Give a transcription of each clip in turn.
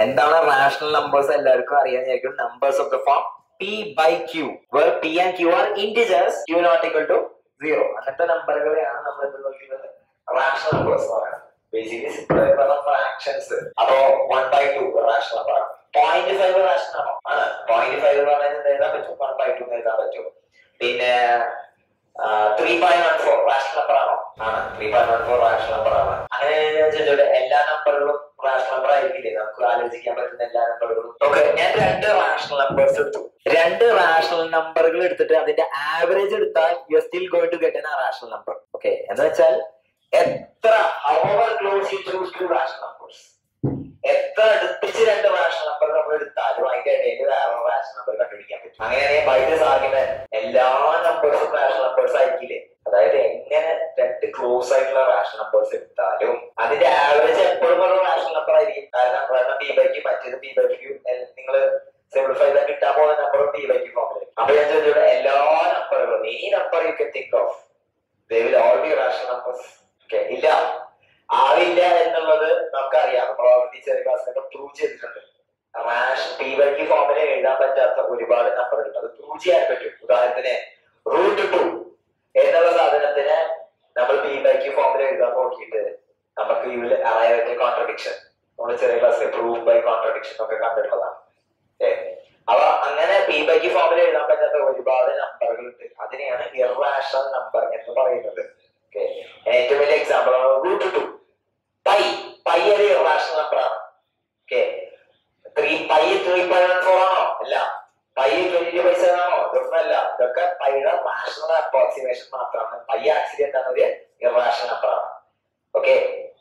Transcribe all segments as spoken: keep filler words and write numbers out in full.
എന്താണ് rational numbers എല്ലാവർക്കും അറിയാൻ numbers of the form p by q where p and q are integers, q not equal to zero. അങ്ങനത്തെ നമ്പറുകളെയാണ് നമ്മൾ എന്ത് നോക്കുന്നത് റാഷണൽ നമ്പേഴ്സ് പറയുന്നത്. ബേസിക്കലി സിമ്പിൾ ആയി പറഞ്ഞ ഫ്രാക്ഷൻസ്. അപ്പോ വൺ ബൈ ടു റാഷണൽ നമ്പറാണ്. പോയിന്റ് ഫൈവ് റാഷണൽ ആണോ? ആണ്. പോയിന്റ് ഫൈവ് എന്ന് പറഞ്ഞാൽ എഴുതാൻ പറ്റും, വൺ ബൈ ടു എഴുതാൻ പറ്റും. പിന്നെ three point one four rational number ആണോ? ആണ്. Three point one four rational number ആണ്. അങ്ങനെ ചോദിച്ചോട്ടെ, എല്ലാ നമ്പറുകളും റാഷണൽ നമ്പർ ആയിരിക്കില്ലേ? നമുക്ക് ആലോചിക്കാൻ പറ്റുന്ന എല്ലാ നമ്പറുകളും. ഓക്കെ, ഞാൻ രണ്ട് റാഷണൽ നമ്പേഴ്സ് എടുത്തു. രണ്ട് റാഷണൽ നമ്പറുകൾ എടുത്തിട്ട് അതിന്റെ ആവറേജ് എടുത്താൽ you are still going to get an rational number. Okay, എന്ന് വെച്ചാൽ എത്ര however close you choose to rational numbers, എത്ര അടുപ്പിച്ച് രണ്ട് റാഷണൽ നമ്പർ നമ്മൾ എടുത്താലും അതിന്റെ ഇടയിൽ വേറെ റാഷണൽ നമ്പർ കണ്ടുപിടിക്കാൻ പറ്റും. അങ്ങനെയാണെങ്കിൽ ബൈ ദിസ് ആർഗ്യുമെന്റ് എല്ലാ നമ്പേഴ്സും റാഷണൽ നമ്പേഴ്സ് ആയിരിക്കില്ലേ? അതായത് എങ്ങനെ രണ്ട് ക്ലോസ് ആയിട്ടുള്ള റാഷണൽ നമ്പേഴ്സ് എടുത്താലും അതിന്റെ ആവറേജ് എപ്പോഴും ഒരു റാഷണൽ നമ്പർ ആയിരിക്കും. കാരണം കാരണം പി ബൈ ക്യൂ, മറ്റേത് പി ബൈ ക്യൂ, നിങ്ങൾ സിംപ്ലിഫൈ ചെയ്താൽ കിട്ടാൻ പോകുന്ന നമ്പറും പി ബൈ ക്യൂ ഫോമിൽ. അപ്പൊ ഞാൻ ചോദിച്ചോടെ, എല്ലാ നമ്പറുകളും ഈ number you can think of they will all be rational numbers. ഇല്ല, ആവില്ല എന്നുള്ളത് നമുക്കറിയാം. നമ്മൾ ഓൾറെഡി ചെറിയ ക്ലാസ്സിലൊക്കെ പ്രൂവ് ചെയ്തിട്ടുണ്ട്. പി ബൈ ക്യൂ ഫോമിൽ എഴുതാൻ പറ്റാത്ത ഒരുപാട് നമ്പറുകൾ അത് പ്രൂവ് ചെയ്യാൻ പറ്റും. ഉദാഹരണത്തിന് റൂട്ട് ടു എന്നുള്ള സാധനത്തിന് നമ്മൾ പി ബൈ ക്യൂ ഫോമിൽ എഴുതാൻ നോക്കിയിട്ട് നമുക്ക് you will arrive at a contradiction. നമ്മൾ ചെറിയ ക്ലാസ്സിൽ പ്രൂവ് ബൈ കോൺട്രഡിക്ഷൻ ഒക്കെ കണ്ടിട്ടുള്ളതാണ്. അപ്പൊ അങ്ങനെ പി ബൈ ക്യൂ ഫോമിൽ എഴുതാൻ പറ്റാത്ത ഒരുപാട് നമ്പറുകൾ ഉണ്ട്. അതിനെയാണ് ഇർറാഷണൽ നമ്പർ എന്ന് പറയുന്നത്. ഏറ്റവും വലിയ എക്സാമ്പിൾ ആണ് റൂട്ട് ടു. പൈ പൈ ഒരു ഇർറാഷണൽ നമ്പർ ആണ്. Okay, three pi three point one four ആണോ? അല്ല. പൈ ട്വന്റി ഫൈവ് സെവൻ ആണോ? ഇതൊന്നും അല്ല. ഇതൊക്കെ പൈയുടെ റാഷണൽ അപ്രോക്സിമേഷൻ മാത്രമാണ്. പൈ ആക്ച്വലി എന്താണ്? ഒരു ഇർറാഷണൽ നമ്പർ ആണ്. ഓക്കെ,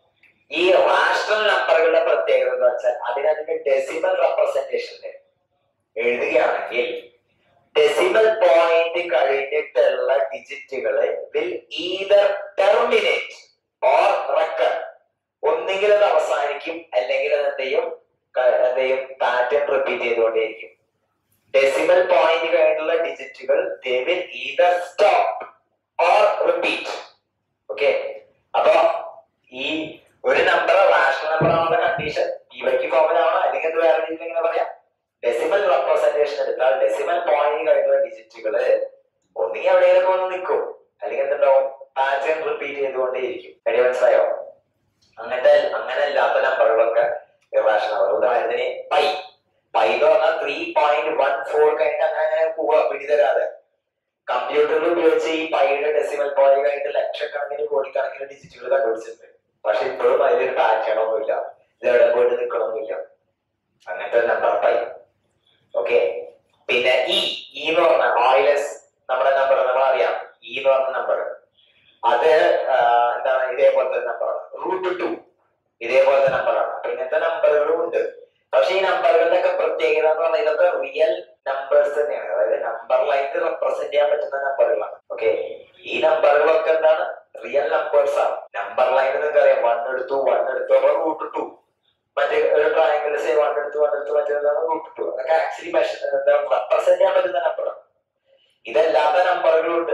ഈ റാഷണൽ നമ്പറുകളുടെ പ്രത്യേകത എന്താ വെച്ചാൽ അതിനതിന്റെ ഡെസിമൽ റെപ്രസെന്റേഷനിൽ എഴുതുകയാണെങ്കിൽ ഡെസിമൽ പോയിന്റ് കഴിഞ്ഞിട്ടുള്ള ഡിജിറ്റുകളെ will either terminate or recur. ഒന്നെങ്കിൽ അത് അവസാനിക്കും, അല്ലെങ്കിൽ അത് എന്തെയും എന്തെയും പാറ്റേൺ റിപ്പീറ്റ് ചെയ്തുകൊണ്ടേയിരിക്കും. ഡെസിമൽ പോയിന്റ് കഴിഞ്ഞിട്ടുള്ള ഡിജിറ്റുകൾ they will either stop or repeat. Okay, അപ്പൊ ഈ ഒരു നമ്പർ റാഷണൽ നമ്പർ ആണുള്ള കണ്ടീഷൻ പി ബൈ ക്യൂ ഫോമിലാണോ അല്ലെങ്കിൽ അത് വേറെ രീതിയിൽ എങ്ങനെ പറയാം? ഡെസിമൽ റെപ്രസെന്റേഷൻ എടുത്താൽ ഡെസിമൽ പോയിന്റ് കഴിഞ്ഞുള്ള ഡിജിറ്റുകള് ഒന്നുകിൽ എവിടെയെങ്കിലും വന്ന് നിൽക്കും, അല്ലെങ്കിൽ എന്തുണ്ടാവും? പാറ്റേൺ റിപ്പീറ്റ് ചെയ്തുകൊണ്ടേയിരിക്കും. എടി മനസ്സിലായോ? അങ്ങനത്തെ അങ്ങനെ അല്ലാത്ത നമ്പറുകളൊക്കെ ഇർറാഷണൽ നമ്പർ. ഉദാഹരണത്തിന് പൈ പൈ എന്ന് പറഞ്ഞാൽ ത്രീ പോയിന്റ് വൺ ഫോർ കഴിഞ്ഞിട്ട് അങ്ങനെ അങ്ങനെ പോവാ പിടിതരാതെ. കമ്പ്യൂട്ടറിൽ ഉപയോഗിച്ച് ഈ പൈയുടെ ഡെസിമൽ പോയിന്റ് കഴിഞ്ഞിട്ട് ലക്ഷക്കണക്കിന് കോടിക്കണക്കിന് ഡിജിറ്റുകൾ കണ്ടുപിടിച്ചിട്ടുണ്ട്. പക്ഷെ ഇപ്പോഴും അതിലൊരു പാറ്റേൺ ഒന്നുമില്ല, ഇത് എവിടെ പോയിട്ട് നിൽക്കണമൊന്നുമില്ല. അങ്ങനത്തെ നമ്പർ പൈ. ഓക്കെ, പിന്നെ ഇ ഇ എന്ന് പറഞ്ഞ ഓയിലസ് നമ്മുടെ നമ്പർ നമ്മൾ അറിയാം. ഇ എന്ന് പറഞ്ഞ നമ്പർ അത് എന്താണ്? ഇതേപോലത്തെ നമ്പറാണ്. റൂട്ട് ടു ഇതേപോലത്തെ നമ്പറാണ്. അപ്പൊ ഇങ്ങനത്തെ നമ്പറുകളും ഉണ്ട്. പക്ഷെ ഈ നമ്പറുകളുടെ ഒക്കെ പ്രത്യേകത എന്ന് പറഞ്ഞാൽ ഇതൊക്കെ റിയൽ നമ്പേഴ്സ് തന്നെയാണ്. അതായത് നമ്പർ ലൈനിൽ റെപ്രസെന്റ് ചെയ്യാൻ പറ്റുന്ന നമ്പറുകളാണ്. ഓക്കെ, ഈ നമ്പറുകളൊക്കെ എന്താണ്? റിയൽ നമ്പേഴ്സ് ആണ്. നമ്പർ ലൈൻ നിങ്ങൾക്ക് അറിയാം, വൺ എടുത്തു വൺ എടുത്തു അപ്പൊ റൂട്ട് ടു. മറ്റേ ഒരു ട്രയാങ്കിൾ സേ വൺ എടുത്തു വൺ എടുത്തു മറ്റേതാണ് റൂട്ട് ടു. അതൊക്കെ ആക്ച്വലി റെപ്രസെന്റ് ചെയ്യാൻ പറ്റുന്ന നമ്പറാണ്. ഇതല്ലാത്ത നമ്പറുകളുണ്ട്.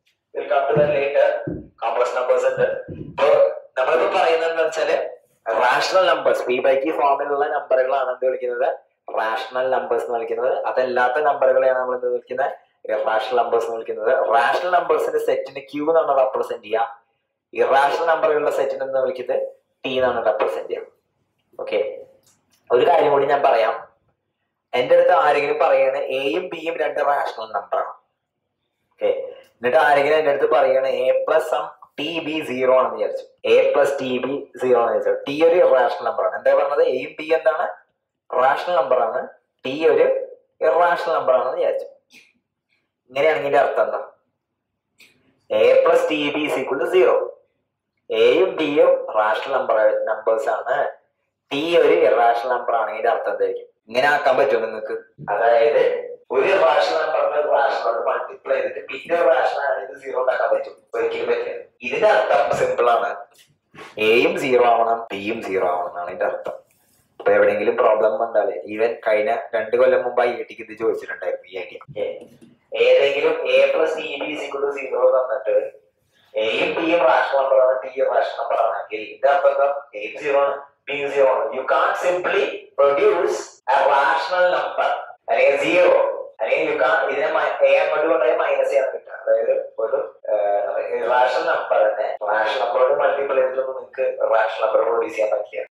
കോംപ്ലക്സ് നമ്പേഴ്സ് ഉണ്ട്. ഇപ്പൊ നമ്മളിപ്പോ പറയുന്നത് എന്താ വെച്ചാല് rational numbers P by Q ഫോമിലുള്ള നമ്പറുകളാണ് എന്ത് വിളിക്കുന്നത്? റാഷണൽ നമ്പേഴ്സ് എന്ന് വിളിക്കുന്നത്. അതല്ലാത്ത നമ്പറുകളെയാണ് നമ്മൾ എന്ത് വിളിക്കുന്നത്? ഇറാഷണൽ നമ്പേഴ്സ് എന്ന് വിളിക്കുന്നത്. റാഷണൽ നമ്പേഴ്സിന്റെ സെറ്റിന് ക്യൂ എന്നാണ് റെപ്രസെന്റ് ചെയ്യാം. ഇറാഷണൽ നമ്പറുകളുടെ സെറ്റിന് എന്ന് വിളിക്കുന്നത് ടി എന്നാണ് റെപ്രസെന്റ് ചെയ്യാം. ഓക്കെ, ഒരു കാര്യം കൂടി ഞാൻ പറയാം. എന്റെ അടുത്ത് ആരെങ്കിലും പറയാണ് എയും ബിയും രണ്ട് റാഷണൽ നമ്പറാണ്. ഓക്കെ, എന്നിട്ട് ആരെങ്കിലും എന്റെ അടുത്ത് പറയാണ് A plus some T B zero ആണെന്ന് വിചാരിച്ചു. A plus T B zero ആണെന്ന് വിചാരിച്ചു. ടി ഒരു ഇറാഷണൽ നമ്പറാണ്. എന്താ പറഞ്ഞത്? എയും ബി എന്താണ്? റാഷണൽ നമ്പറാണ്. ടി ഒരു ഇറാഷണൽ നമ്പറാണെന്ന് വിചാരിച്ചു. ഇങ്ങനെയാണെങ്കിൽ ഇതിന്റെ അർത്ഥം എന്താ? A plus T B is equal to zero. എയും ബിയും റാഷണൽ നമ്പർ നമ്പേഴ്സ് ആണ്. ടി ഒരു ഇറാഷണൽ നമ്പർ ആണെങ്കിൽ ഇതിന്റെ അർത്ഥം എന്തായിരിക്കും? ഇങ്ങനെ ആക്കാൻ പറ്റുമോ നിങ്ങൾക്ക്? അതായത് ഒരു റാഷണൽ നമ്പറിന് റാഷണൽ മൾട്ടിപ്ലൈ ചെയ്തിട്ട് പിന്നെ റാഷണൽ ആണെങ്കിൽ സീറോ ഉണ്ടാക്കാൻ പറ്റും? ഒരിക്കലും പറ്റില്ല. ഇതിന്റെ അർത്ഥം സിമ്പിൾ ആണ്. എയും സീറോ ആവണം, ടിയും സീറോ ആവണം എന്നാണ് ഇതിന്റെ അർത്ഥം. അപ്പൊ എവിടെയെങ്കിലും പ്രോബ്ലം ഉണ്ടാവില്ലേ? ഈവൻ കഴിഞ്ഞ രണ്ട് കൊല്ലം മുമ്പ് ഐ ഐ ടിക്ക് ഇത് ചോദിച്ചിട്ടുണ്ടായിരുന്നു ഈ ഐഡിയ. ഏതെങ്കിലും A plus T B equal to zero തന്നിട്ട് എയും ടിയും റാഷണൽ നമ്പറാണ്, ടി റാഷണൽ നമ്പർ ആണെങ്കിൽ ഇതിന്റെ അർത്ഥം എന്താ? എയും സീറോ ആണ്, being zero. You can't simply produce a rational number. അല്ലെങ്കിൽ zero. അല്ലെങ്കിൽ you can't ഇതിനെ a അങ്ങോട്ട് കൊണ്ടുപോയി മൈനസ് ചെയ്യാൻ പറ്റുക. അതായത് ഒരു റാഷണൽ നമ്പറിനെ റാഷണൽ നമ്പറോട് മൾട്ടിപ്പിൾ ചെയ്തിട്ടൊന്നും നിങ്ങൾക്ക് റാഷണൽ നമ്പർ പ്രൊഡ്യൂസ് ചെയ്യാൻ പറ്റില്ല.